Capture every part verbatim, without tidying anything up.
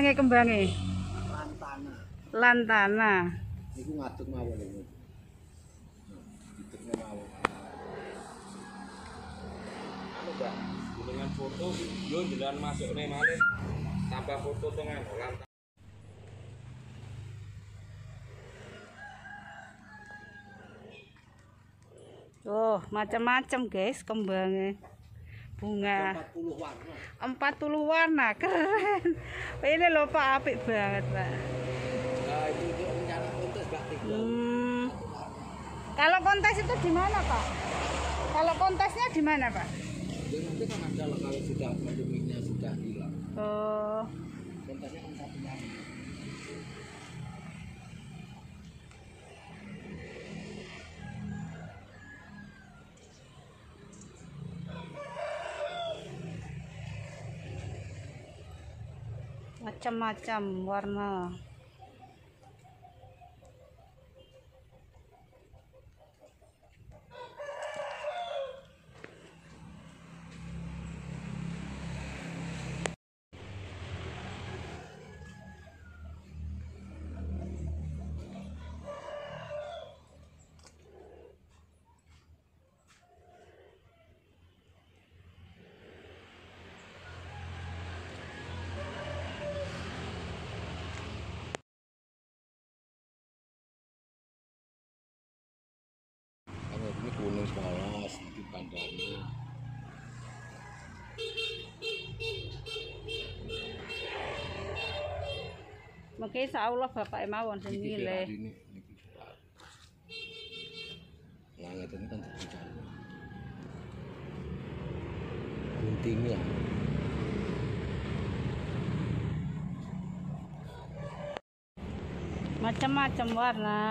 jenenge kembange? Lantana. Lantana. Niku ngadeg mawon niku. Ngadeg mawon. Anu, Mbak, dengan foto video jalan masuk nih malih. Tambah foto tengah Lantana. Oh, macam-macam guys kembangnya. Bunga empat puluh warna. empat puluh warna, keren. Ini loh Pak, apik banget Pak. Nah, itu itu rencana kontes Mbak. Hmm. Kalau kontes itu di mana Pak? Kalau kontesnya di mana Pak? Ya nanti kan ada lah kalau sudah pandeminya sudah hilang. Oh. Kontesnya kan satu hari. Macam-macam warna. Ini kuning polos nanti pandanya. Mungkin insyaallah Bapak mawon sing milih. Ini langit ini kan terbuka. Guntingnya. Macam-macam warna.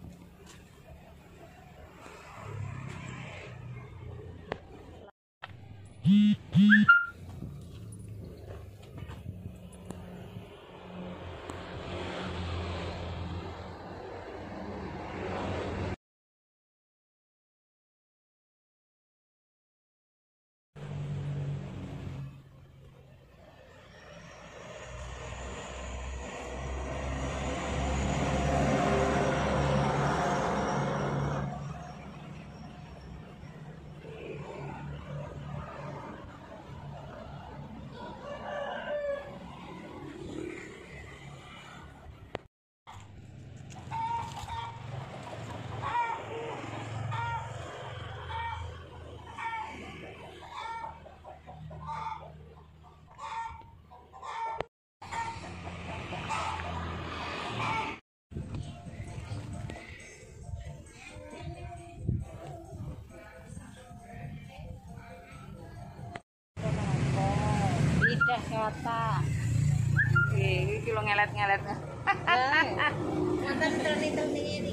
Kata ini kilo ngelet-ngelet mantan terling-terling ini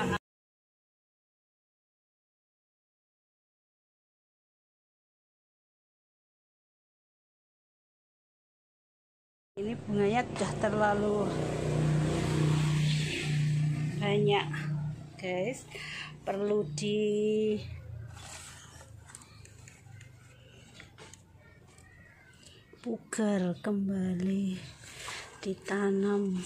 ini bunganya sudah terlalu banyak guys, perlu di pugar kembali, ditanam.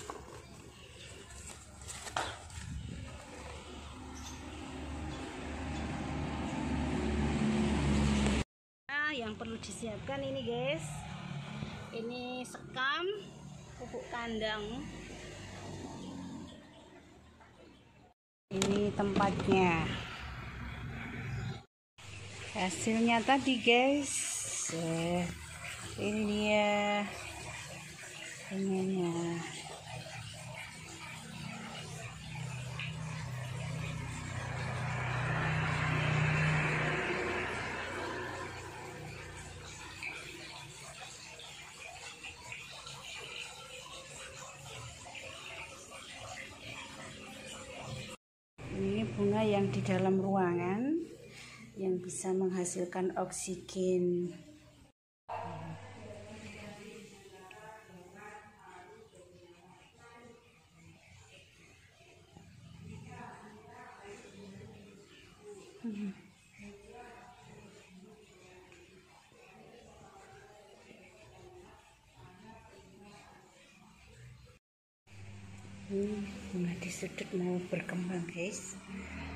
Nah, yang perlu disiapkan ini guys, ini sekam, pupuk kandang, ini tempatnya, hasilnya tadi guys. eh. Ini dia ininya. Ini bunga yang di dalam ruangan yang bisa menghasilkan oksigen. Hmm. Hmm, bunga di sudut mau berkembang guys.